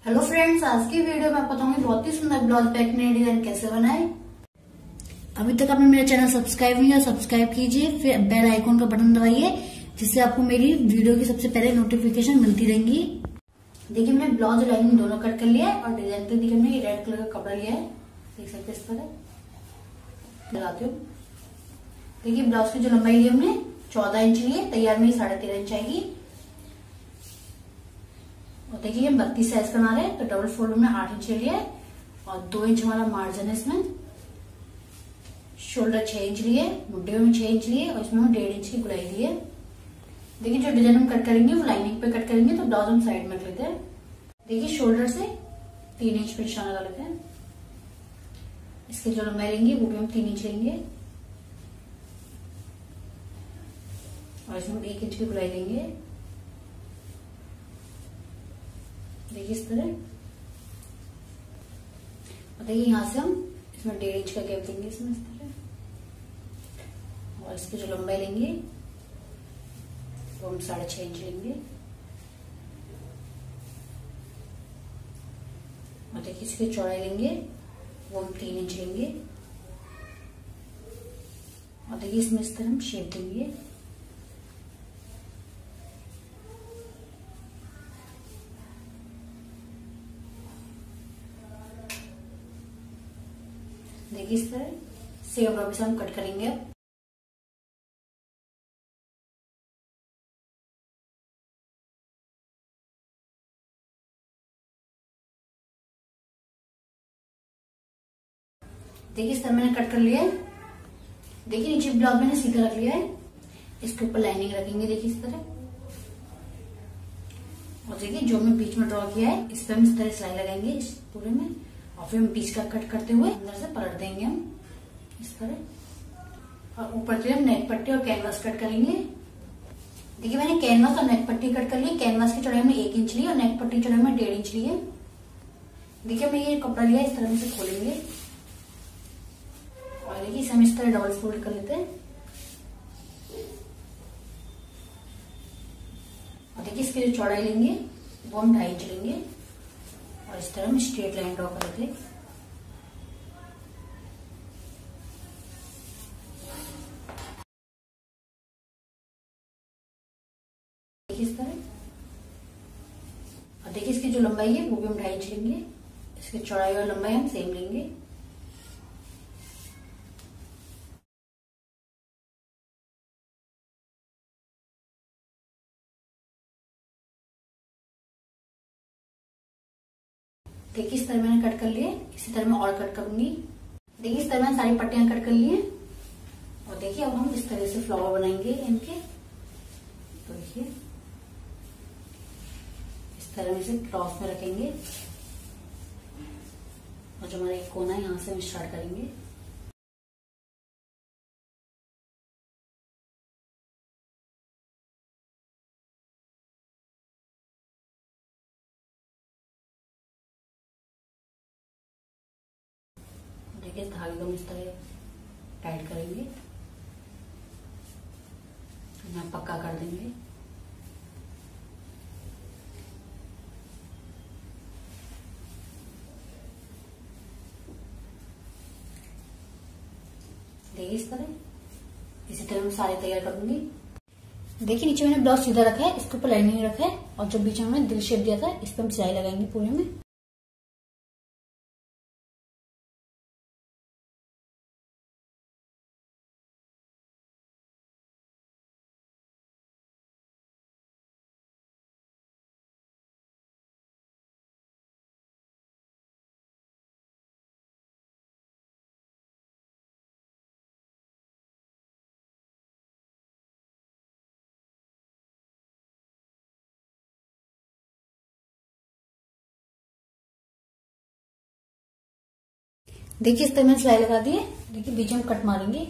Hello friends, आज की video में आपको बताऊंगी बहुत ही सुंदर ब्लाउज बैक नए डिजाइन कैसे बनाए। अभी तक आपने मेरा चैनल सब्सक्राइब नहीं किया, सब्सक्राइब कीजिए, फिर बेल आइकॉन का बटन दबाइए जिससे आपको मेरी वीडियो की सबसे पहले नोटिफिकेशन मिलती रहेंगी। देखिए मैंने ब्लाउज लाइनिंग दोनों कट कर लिया है और डिजाइन पे देखिए मैंने रेड कलर का कपड़ा लिया है, देख सकते इस तरह लगाती हूँ। देखिए ब्लाउज की जो लंबाई ली हमने 14 इंच ली है, तैयार में 13.5 इंच आएगी। और देखिए हम 32 साइज का बना रहे हैं तो डबल फोल्ड में 8 इंच ले लिया है और 2 इंच हमारा मार्जिन है इसमें। शोल्डर 6 इंच लिए, मुड्डियों में 6 इंच लिए और इसमें हम 1.5 इंच की गुलाई ली है। देखिए जो डिजाइन हम कट करेंगे वो लाइनिंग पे कट करेंगे तो ब्लाउज हम साइड में रख लेते हैं। देखिए शोल्डर से 3 इंच पे निशान लगा लेते हैं। इसकी जो लंबाई लेंगे वो भी हम 3 इंच लेंगे और इसमें 1 इंच की गुलाई लेंगे। देखिए इस तरह। और देखिए यहां से हम इसमें 1.5 इंच का गैप देंगे इसमें इस तरह। और इसकी जो लंबाई लेंगे वो हम 6.5 इंच लेंगे। और देखिए इसकी चौड़ाई लेंगे वो हम 3 इंच लेंगे। और देखिए इसमें इस तरह हम शेप देंगे। देखिए इस तरह सेम रॉड से हम कट करेंगे। देखिए इस तरह मैंने कट कर लिया है। देखिए नीचे ब्लाउज मैंने सीधा रख लिया है, इसके ऊपर लाइनिंग रखेंगे देखिए इस तरह। और देखिए जो मैं बीच में ड्रॉ किया है इस पर हम इस तरह सिलाई लगाएंगे इस पूरे में और फिर हम बीच का कट करते हुए अंदर से पलट देंगे हम इस तरह। और ऊपर से हम नेक पट्टी और कैनवास कट करेंगे। देखिए मैंने कैनवास और नेक पट्टी कट कर ली। कैनवास की चौड़ाई में 1 इंच ली और नेक पट्टी की चौड़ाई में 1.5 इंच ली है। देखिए मैं ये कपड़ा लिया इस तरह से खोलेंगे और देखिए इसे हम इस तरह डबल फोल्ड कर लेते हैं। और देखिए इसकी जो चौड़ाई लेंगे वो हम 2.5 इंच लेंगे और इस तरह हम स्ट्रेट लाइन ड्रॉ कर लेते हैं। देखिए इस तरह। और देखिए इसकी जो लंबाई है वो भी हम 2.5 इंच लेंगे। इसकी चौड़ाई और लंबाई हम सेम लेंगे। देखिए इस तरह मैंने कट कर लिए, इसी तरह मैं और कट करूंगी। देखिए इस तरह मैंने सारी पट्टियां कट कर ली हैं। और देखिए अब हम इस तरह से फ्लावर बनाएंगे इनके। तो देखिए इस तरह में इसे क्रॉस में रखेंगे और जो हमारा एक कोना है यहां से हम स्टार्ट करेंगे। देखिए धागे को हम इस तरह टाइट करेंगे, यहाँ पक्का कर देंगे। देखिए इस तरह, इसी तरह मैं सारे तैयार करूंगी। देखिए नीचे मैंने ब्लाउज सीधा रखा है, इसके ऊपर लाइनिंग रखा है और जो बीच में मैंने दिल शेप दिया था इस पर हम सिलाई लगाएंगे पूरे में। देखिए इस तरह मैंने सिलाई लगा दी है। देखिए बीच में कट मारेंगे।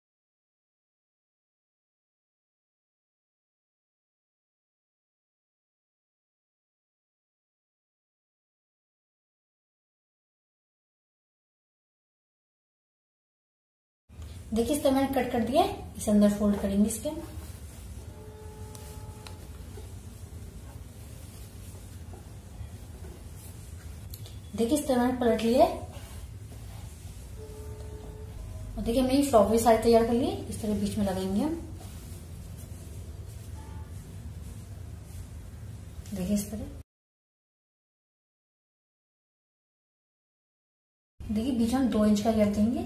देखिए इस तरह मैंने कट कर दिया है, इसे अंदर फोल्ड करेंगे इसके। देखिए इस तरह मैंने पलट लिया है और देखिए मेरी फ्रॉक भी सारी तैयार कर ली। इस तरह बीच में लगाएंगे हम। देखिए इस तरह देखिए बीच में हम 2 इंच का गैप देंगे।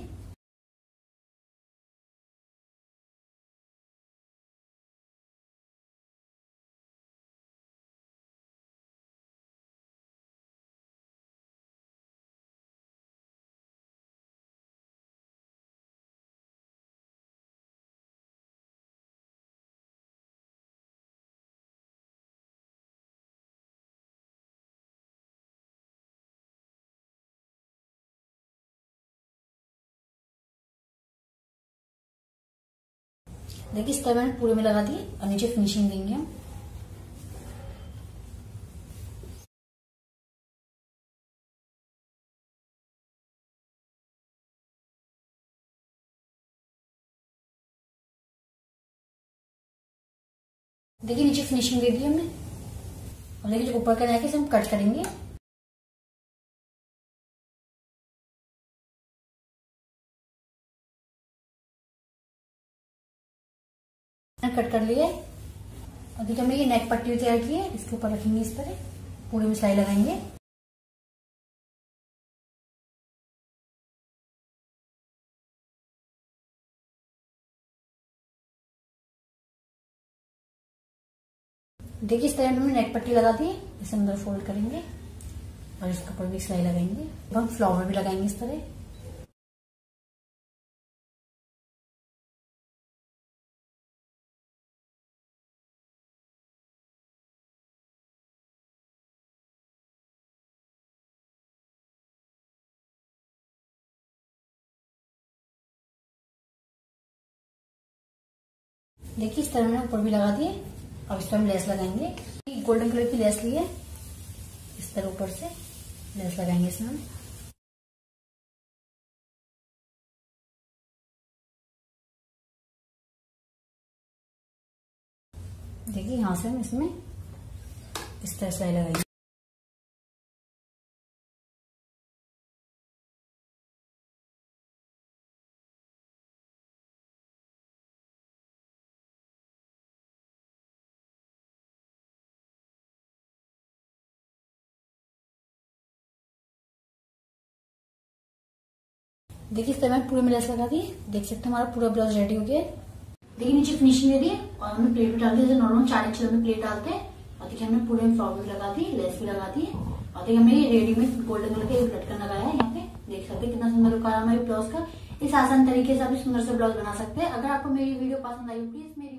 देखिए इस तरह मैंने पूरे में लगा दिए और नीचे फिनिशिंग देंगे हम। देखिए नीचे फिनिशिंग दे दी हमने और देखिए जो ऊपर का नेक है इसे हम कट करेंगे। कट कर लिए और देखिए हमने ये नेक पट्टी तैयार की है, इसके ऊपर रखेंगे इस तरह, पूरे में सिलाई लगाएंगे। देखिए इस तरह हमने नेक पट्टी लगा दी, इसे अंदर फोल्ड करेंगे और इसके ऊपर भी सिलाई लगाएंगे। अब हम फ्लावर भी लगाएंगे इस तरह। देखिए इस तरह मैंने ऊपर भी लगा दिए। अब इस पर हम लेस लगाएंगे। गोल्डन कलर की लेस ली है, इस तरह ऊपर से लेस लगाएंगे इसमें हम। देखिए यहां से हम इसमें इस तरह सिलाई लगाएंगे। देखिए इस तरह मैंने पूरे में लेस लगा दी। देख सकते हैं हमारा पूरा ब्लाउज रेडी हो गया है। देखिए नीचे फिनिशिंग दे दी और हमने प्लेट भी डाल दी, जैसे नॉर्मल 4 इंच में प्लेट डालते हैं। और देखिए हमने पूरे में फ्रॉक भी लगा दी, लेस भी लगा दी और देखिए हमने ये रेडीमेड गोल्डन कलर का एक लटकन लगाया है यहाँ पे। देख सकते हैं कितना सुंदर लुक आ रहा है हमारे ब्लाउज का। इस आसान तरीके से आप सुंदर से ब्लाउज बना सकते हैं। अगर आपको मेरी वीडियो पसंद आई प्लीज मेरी